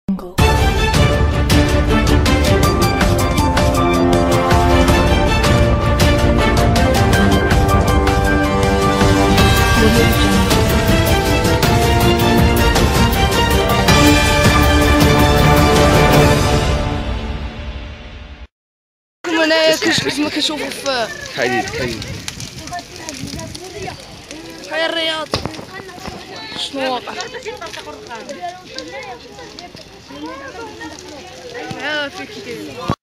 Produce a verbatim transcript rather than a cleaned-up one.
هنايا كما كنشوفوا في كاينين كاينين هاي الرياض شنو واقع ها فيك كاين